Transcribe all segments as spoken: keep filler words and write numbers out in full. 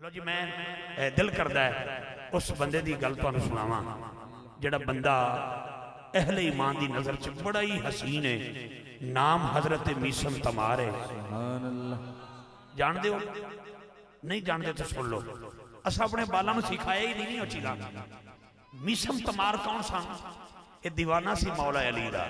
लो जी मैं दिल करता है उस बंदे की गल तुहानू सुनावां जिहड़ा बंदा अहले ईमान की नज़र च बड़ा ही हसीन है। नाम हजरत मीसम तमार है। जानते हो? नहीं जानते तो सुन लो। असा अपने बालों में सिखाया ही नहीं अच्छी गल। मीसम तमार कौन सा? ये दीवाना सी मौला अली दा।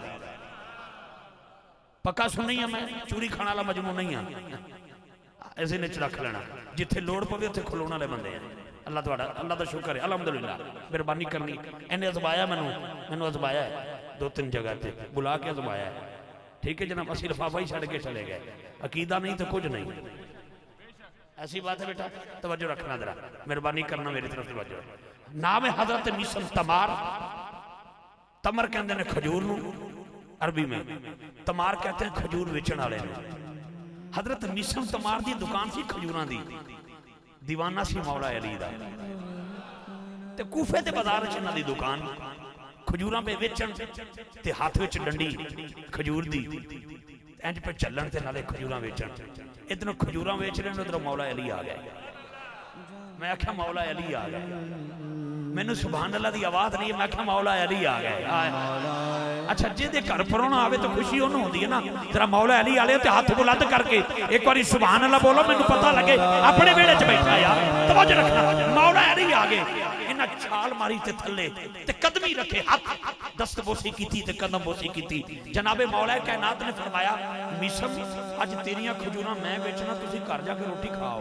पक्का सुन नहीं है मैं चूरी खाने वाला मजनू नहीं हाँ। ऐसे निच रख लेना जिथे लोड़ पवे उत्थे खलोण वाले बंदे हैं। अल्लाह तुहाडा अल्लाह का शुक्र है अलहमदुलिल्लाह। मेहरबानी करनी इन्हें अजमाया मैनू मैनू अजमाया है दो तीन जगह से बुला के अजमाया है। ठीक है जनाब असी लिफाफा ही छड़ के चले गए। अकीदा नहीं तो कुछ नहीं। ऐसी बात है बेटा तवज्जो रखना जरा मेहरबानी करना मेरी तरफ तवज्जो। नाम है हजरत मीसम तमार। तमर कहते हैं खजूर नूं अरबी में, तमार कहते हैं खजूर बेचण वाले नूं। हजरत मीसम तमार दी दुकान सी खजूरां दी। दीवाना सी मौला अली दा। ते कूफे ते बाजार च इन्हां दी दुकान खजूरां पे वेचण ते हाथ विच डंडी खजूर दी इंज पे चलन ते नाले खजूरां वेचण। इधरों खजूरां वेच रहे उधरों मौला अली आ गया। मैं आख्या मौला अली आ गया। मैनू सुभान अल्लाह दी आवाज नहीं है। मैं आख्या मौला अली आ गए। अच्छा जिहदे घर परौना आवे तो खुशी उन्होंने होती है ना। जरा मौला अली वाले ते हाथ बुलंद करके एक बार सुभान अल्लाह बोलो मैनू पता लगे अपने वेड़े च बैठा यार। तवज्जो रखना मौला अली आ गए। इन्हां छाल मारी ते थल्ले ते कदमी रखे हाथ दस्त बोसी कीती ते कदम बोसी कीती। जनाबे मौला कायनात ने फरमाया मीसम अज तेरियां खजूरां मैं बेचना तुसीं घर जाके रोटी खाओ।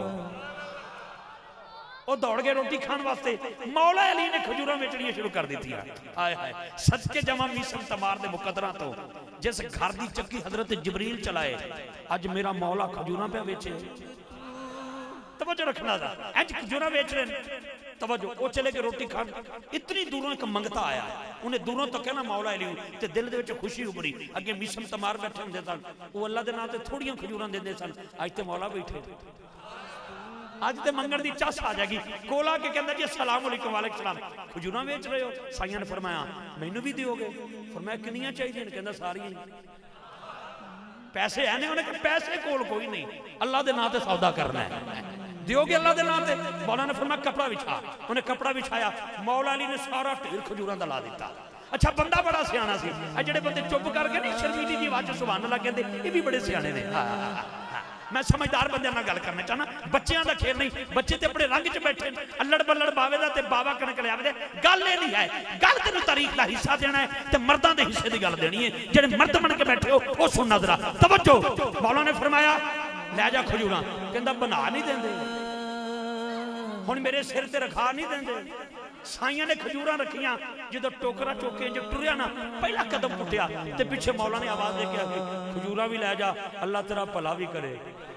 वो दौड़ गए रोटी खाने वास्ते। मौला अली ने खजूरां बेचनियां शुरू कर दी। हाय हाय सदके जमा मीसम तमार दे मुकद्दरां तो जिस घर की चक्की हजरत जबरील चलाए अज मेरा मौला खजूरां पे बेचे। तवज्जो रखना दा इंज खजूरां बेच रहे। तवज्जो वो चले गए रोटी खान। इतनी दूरों एक मंगता आया उन्हें दूरों तो कहना मौला अली ते दिल दे विच खुशी उभरी। अगे मीसम तमार बैठे होंदे सन वो अल्लाह दे नाम ते थोड़ियां खजूरां देंदे सन। अज ते मौला बैठे अज तो मंगण की चस आ जाएगी। कोला के कहता जी अस्सलाम वालेकुम वालेकुम सलाम खजूरां बेच रहे हो? साईं ने फरमाया मैनू भी दोगे? फरमाया कितनियां चाहिए? कहता सारियां। पैसे है ने? उन्हें पैसे कोल कोई नहीं अल्लाह के नाम से सौदा करना है दोगे अल्लाह के नाम से। मौला ने फरमाया कपड़ा बिछा। उन्हें कपड़ा बिछाया। मौला अली ने सारा ढेर खजूरां दा ला दिता। अच्छा बंदा बड़ा सियाना सी। जेडे बंदे चुप करके नहीं शर्मीली जी आवाज सुभान अल्लाह कहते ये भी बड़े सियाने ने। मैं समझदार बंदे नाल गल करना चाहना। बच्चों का खेल नहीं। बच्चे तो अपने रंग च बैठे अल्लड़ बल्लड़ बावे दा ते बाबा कनक लिया दे। गल ये नहीं है गल तेन तारीख का हिस्सा देना है तो मर्दां दे हिस्से की गल देनी है। जेडे मर्द बन के बैठे हो वो सुनना जरा तवज्जो। मौला ने फरमाया लै जा खजूरां। कहंदा बना नहीं देंदे हुण मेरे सिर ते रखा नहीं देंदे। साइयां ने खजूरां रखियां जो टोकरा चौके जो टुरिया ना पहला कदम पुटिया ते पिछे मौला ने आवाज दे के आखी खजूरां भी लै जा अल्लाह तेरा भला भी करे।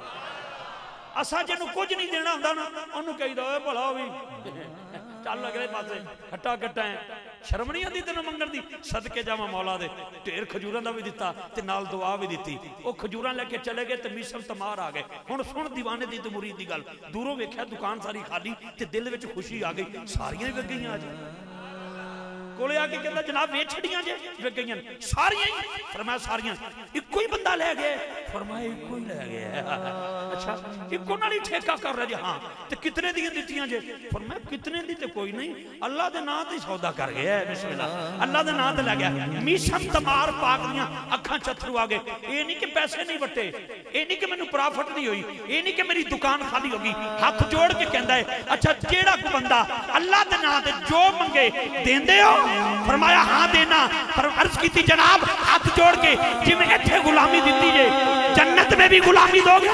असा जिन्हों कुछ नहीं देना होंदा ना उन्होंने कहीदा भला भी चल अगले पासे खट्टा कट्टा है। शर्म नहीं आती तेन मंगण दी? सदके जावा मौला दे ढेर खजूरां दा भी दिता ते नाल दुआ भी दी। वो खजूरां लेके चले गए ते मीसम तमार आ गए। हुण सुन दीवाने दी ते मुरीद दी गल। दूरों वेख्या दुकान सारी खाली ते दिल विच खुशी आ गई। सारियां ही विक गईयां। अज कोले आके कहता जनाब वे छड़ियां जे विक गईयां सारियां ही। फरमाया सारियां इको ही बंदा लै गया? फरमाया इको ही लै गया। अच्छा इको नाल ही ठेका कर रहे जे? हाँ ते कितने दी दित्तियां जे? फरमाया कितने दी ते कोई नहीं अल्लाह दे नाम ते सौदा कर गया है। बिस्मिल्लाह अल्लाह दे नाम ते लै गया। मीसम तमार पाक दियां अखां चथरू आ गए। ये नहीं कि पैसे नहीं वटे ये नहीं कि मैनू प्रॉफिट नहीं हुई ये नहीं कि मेरी दुकान खाली होगी। हाथ जोड़ के कहता है अच्छा जेड़ा कोई बंदा अल्लाह दे नाम ते जो मंगे देंदे हो? फरमाया हाँ देना। पर अर्ज की थी जनाब हाथ जोड़ के जिवें इत्थे गुलामी दी जे जन्नत में भी गुलामी दोगे?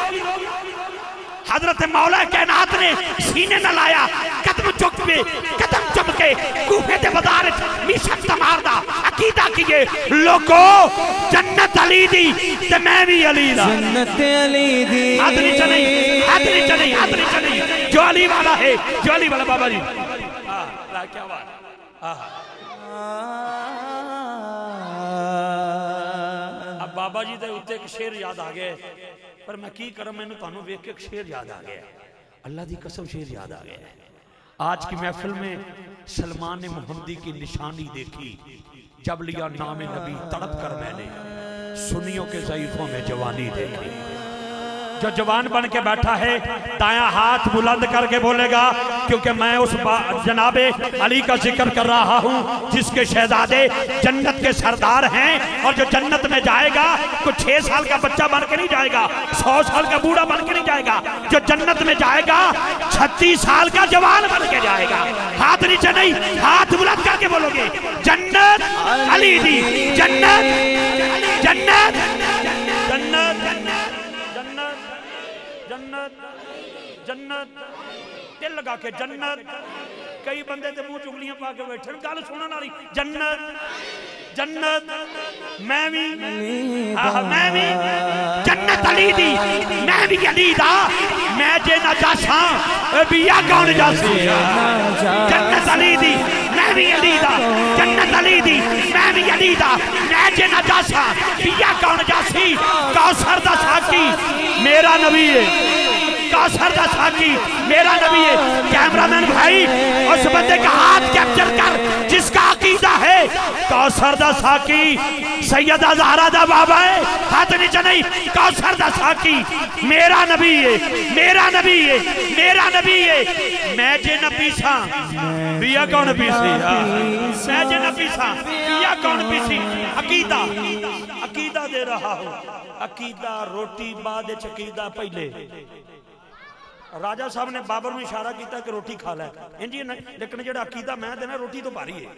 हजरत मौला कायनात ने सीने न लाया कदम चुक पे कदम चुप के कूफे दे बाजार मीसम तमार दा अकीदा कीजिए लोगो जन्नत अली दी ते मैं भी अली दा। जन्नत अली दी हाथ नहीं चले हाथ नहीं चले हाथ नहीं चले जो अली वाला है जो अली वाला बाबा जी। हां क्या बात। हां अब बाबा जी के उत्ते एक शेर याद आ गया पर मैं की करूं मैनू तुहानू वेख के एक शेर याद आ गया। अल्लाह की कसम शेर याद आ गया। आज की महफिल में सलमान ने मोहम्मदी की निशानी देखी जब लिया नाम नबी तड़प कर मैंने सुन्नियों के ज़ईफ़ों में जवानी देखी। जो जवान बन के बैठा है दायां हाथ बुलंद करके बोलेगा, क्योंकि मैं उस जनाबे अली का जिक्र कर रहा हूँ जिसके शहजादे जन्नत के सरदार हैं, और जो जन्नत में जाएगा कुछ छह साल का बच्चा बन के नहीं जाएगा, सौ साल का बूढ़ा बन के नहीं जाएगा, जो जन्नत में जाएगा छत्तीस साल का जवान बन के जाएगा। हाथ नीचे नहीं, हाथ बुलंद करके बोलोगे जन्नत अली दी, जन्नत जन्नत जन्नत जन्नत जन्नत जन्नत, दिल लगा के जन्नत। कई बंदे ते मुंह चुगलियां पा के बैठे, गल सुनने वाली जन्नत जन्नत। मैं भी आह मैं भी जन्नत अली दी, मैं भी अली दा, मैं जे ना जासा बिया कौन जासी। जन्नत अली दी, मैं भी अली दा, जन्नत अली दी, मैं भी अली दा, मैं जे ना जासा बिया कौन जासी। कौसर दा साकी मेरा नबी है, कौसर दा साकी मेरा नबी है। कैमरामैन भाई उस बंदे का हाथ कैप्चर कर जिसका अकीदा है कौसर दा साकी सैयदा ज़हरा दा बाबा है। हाथ नीचे नहीं, कौसर दा साकी मेरा नबी है, मेरा नबी है, मेरा नबी है। मैं जे न पीसा बिया कौन पीसी, मैं जे न पीसा बिया कौन पीसी। अकीदा अकीदा दे रहा हूँ, अकीदा रोटी बाद अकीदा पहले। राजा साहब ने बाबर में इशारा किया कि रोटी खा लै इंजी, लेकिन जो अकीदा मैं देना रोटी तो भारी है।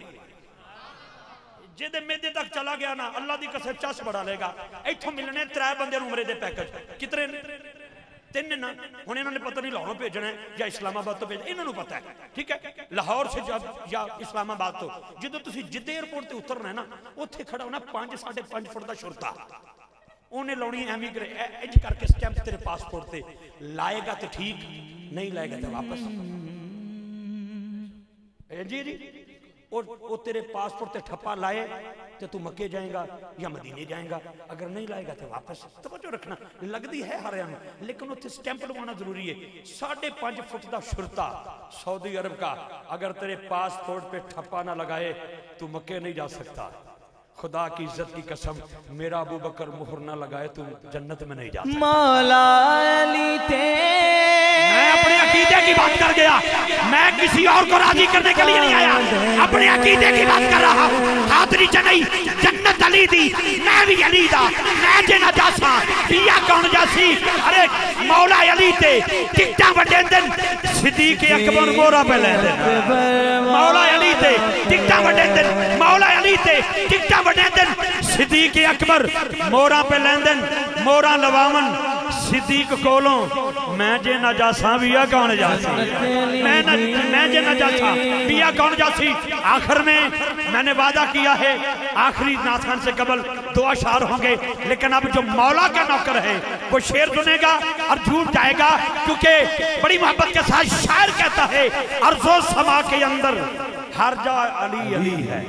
जिदे मेदे तक चला गया ना अल्लाह की कसम चस बड़ा लेगा। इतों मिलने त्रै बंदे उमरे दे पैकेज कितने तीन ना। हुण इन्होंने पता नहीं लाहौर भेजना है या इस्लामाबाद तो भेजना, इन्होंने पता है ठीक है लाहौर से या इस्लामाबाद तो। जो तुम जिद्दे एयरपोर्ट से उतरना है ना उत्थे खड़ा होना पांच साढ़े पांच फुट का शुरता, उन्हें लानी एवं इंज करके स्टैंप तेरे पासपोर्ट से लाएगा तो ठीक, नहीं लाएगा तो वापस जी जी। और वो तेरे पासपोर्ट से ठप्पा लाए तो तू मक्के जाएगा या मदीने जाएगा, अगर नहीं लाएगा तो वापस। तवज्जो रखना, लगती है हरियाणा लेकिन उत्थे स्टैंप लगवाना जरूरी है। साढ़े पांच फुट का शुरता सऊदी अरब का, अगर तेरे पासपोर्ट पे ठप्पा ना लगाए तू मक्के नहीं जा सकता। खुदा की इज्जत की कसम मेरा अबू बकर मुहर ना लगाए तू जन्नत में नहीं जा सकता। मौला अली ते मैं अपने अकीदे की बात कर गया, मैं किसी और को राजी करने के लिए नहीं आया, अपने अकीदे की बात कर रहा हूँ। हाथ नीचे नहीं, जन्नत अली दी, मैं भी अली दा, मैं जे ना जासा पिया कौन जासी। अरे मौला अली ते टिकटा वड्डे दिन सिद्दीक अकबर मोरा पे ले दे, मौला अली ते टिकटा वड्डे दिन, मौला अली ते टिकटा वड्डे दिन सिद्दीक अकबर मोरा पे लेंदन, मोरा लवावन सिद्दीक कोलों। मैं जे ना जासा बिया कौन जासी, मैं न, मैं जे ना जासा बिया कौन जासी। आखिर में मैंने वादा किया है आखिरी नात खान से कबल दो अशार होंगे, लेकिन अब जो मौला का नौकर है वो शेर सुनेगा और झूठ जाएगा, क्योंकि बड़ी मोहब्बत के साथ शायर कहता है अर्ज़ो समा के अंदर हर जा अली अली है।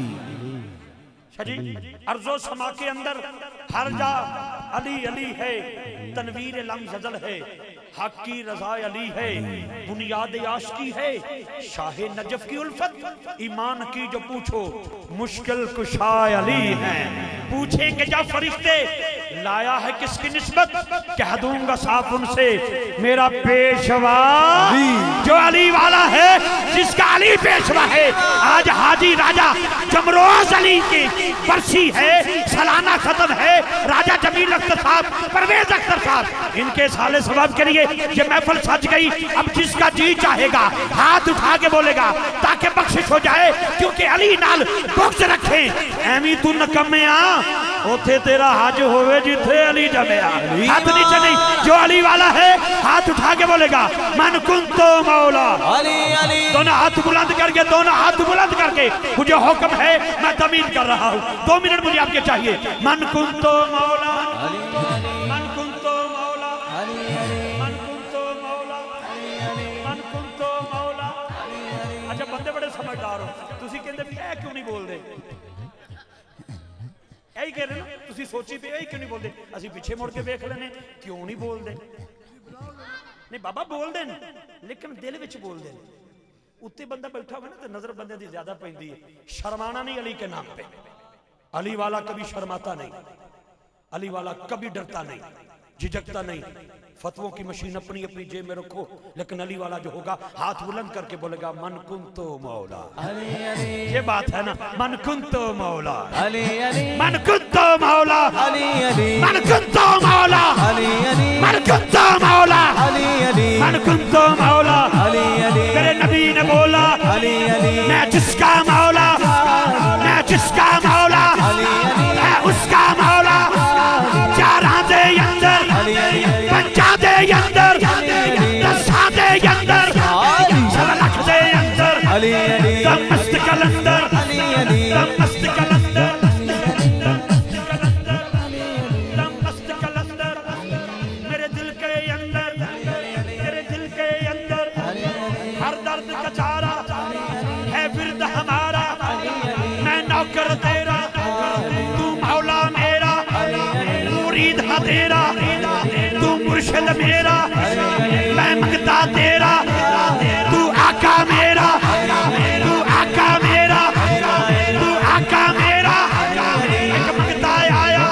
अर्ज़ो समा के अंदर हर जा अली अली है, तनवीर लम जजल है, हक की रजा अली है, बुनियाद आशिकी है, शाह नजफ की उल्फत ईमान की जो पूछो मुश्किल कुशा अली है। पूछेंगे जा फरिश्ते लाया है किसकी निस्बत, कह दूंगा साफ उनसे मेरा पेशवा जो अली वाला है, जिसका अली पेशवा है। आज हाजी राजा जमरोज अली की बरसी है, सालाना खत्म है। राजा जमील अख्तर साहब, परवेज अख्तर साहब, इनके साले सवाब के लिए ये महफिल सज गई। अब जिसका जी चाहेगा हाथ उठा के बोलेगा ताकि बख्शिश हो जाए, क्योंकि अली नाल बुक्स रखे एवी तू नकमे आ उथे तेरा हज होवे जिथे अली जमया। हाथ नीचे नहीं, जो अली वाला है हाथ उठा के बोलेगा मन कुंतो मौला अली अली। दोनों हाथ बुलंद करके, दोनों हाथ बुलंद करके मुझे हुक्म है, मैं तमीन कर रहा हूँ। दो मिनट मुझे आपके चाहिए। मन कुंतो मौला मन कुंतो मौला मन कुंतो मौला मन कुंतो मौला। अच्छा बंदे बड़े समझदार हो, तुसी कहंदे भी ए क्यों नहीं बोलदे, यही कह रहे ना तुसी सोची पे यही क्यों नहीं बोलते। असी पिछे मुड़ के देख लेने क्यों नहीं बोलते। नहीं बाबा बोलते हैं लेकिन दिल विच बोलते हैं। उत्ते बंदा बैठा हुआ ना तो नजर बंदे की ज्यादा पैंदी है। शर्माना नहीं अली के नाम पे। अली वाला कभी शर्माता नहीं, अली वाला कभी डरता नहीं, झिझकता नहीं। फतवों की मशीन अपनी अपनी जेब में रखो, लेकिन अली वाला जो होगा हाथ बुलंद करके बोलेगा मन कुन तो मौला। अली अली ये बात है ना, मन कुन तो मौला। अली अली मन कुन तो मौला। अली अली मन कुन तो मौला। अली अली मन कुन तो मौला। अली अली मन कुन तो मौला। अली अली मेरे नबी ने बोला अली अली मैं जिसका मौला, मैं जिसका मौला मैं उसका मौला। चारा दे अंदर पंजा दे अंदर दसा दे अंदर लख दे अंदर मस्त कलंदर मस्त कलंदर मस्त कलंदर मेरे दिल के अंदर, मेरे दिल के अंदर हर दर्द का चारा है विरद हमारा। मैं नौकर तेरा तू मौला मेरा, मुरीद हा तेरा तू मुर्शिद मेरा। मैं मंगता तेरा तू आका मेरा, तू आका मेरा, तू आका मेरा। एक मंगता आया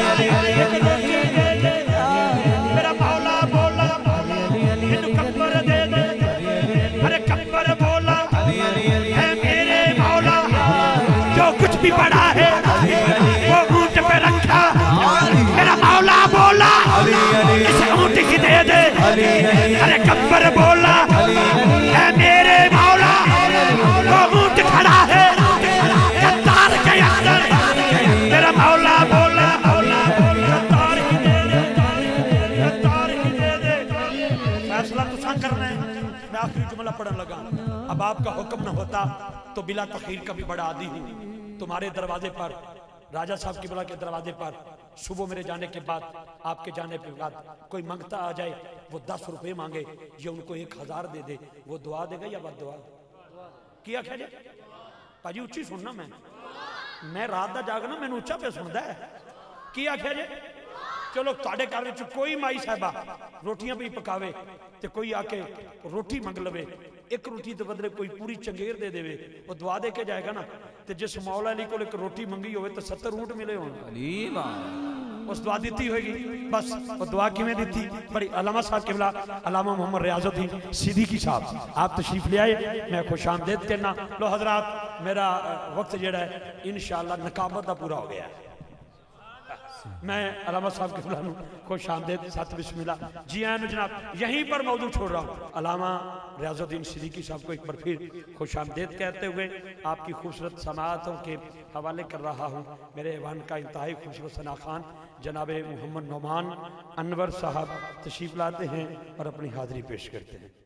मेरा मौला बोला इन्हें कब्र दे दे। अरे कब्र बोला है मेरे मौला जो कुछ भी बड़ा है वो ऊंट पे रखा। मेरा मौला बोला इसे ऊंट की दे दे। अरे कब्र बोला है मेरे मौला वो ऊंट खड़ा है कतार के अंदर। मेरा मौला बोला कतार की दे दे, कतार की दे दे। फैसला तुसा करना है। मैं आखिरी जुमला पढ़ने लगा। अब आपका हुक्म न होता तो बिला तखीर का भी बड़ा आदी हूँ। तुम्हारे दरवाजे पर राजा साहब की बला के दरवाजे पर सुबह मेरे जाने के बाद, आपके जाने के बाद कोई मंगता आ जाए, वो दस रुपए मांगे या उनको एक हजार दे दे, वो दुआ देगा या बद दुआ किया खेले भाजी उच्ची सुनना। मैं मैं रात का जागना मैंने उच्चा पे सुनता है किया खेले। चलो तुहाडे घर विच कोई माई साहबा रोटियां भी पकावे ते कोई आके रोटी मंग लवे, एक रोटी तो बदले कोई पूरी चंगेर दे देवे, वो दुआ दे के जाएगा ना। तो जिस मौला अली को एक रोटी मंगी हो तो सत्तर ऊंट मिले हो, उस दुआ दी होगी। बस वो दुआ किमें दी बड़ी अलामा साहब किबला अलामा मोहम्मद रियाजुद्दीन सिद्दीकी साहब आप तशरीफ ले आए। मैं खुश आमदेद कहना। लो हजरात मेरा वक्त जेड़ा है इंशाअल्लाह नकाबत का पूरा हो गया है। मैं अलामा साहब के फुलानू खुश आमदेद सत बिस्मिल्लाह जी आए जनाब यहीं पर मौजूद छोड़ रहा हूँ। अलामा रियाजुद्दीन सिद्दीकी साहब को एक बार फिर खुश आमदेद कहते हुए आपकी खूबसूरत समाअतों के हवाले कर रहा हूँ। मेरे ऐवान का इंतहाई खूबसूरत सना खान जनाब मोहम्मद नौमान अनवर साहब तशरीफ लाते हैं और अपनी हाजिरी पेश करते हैं।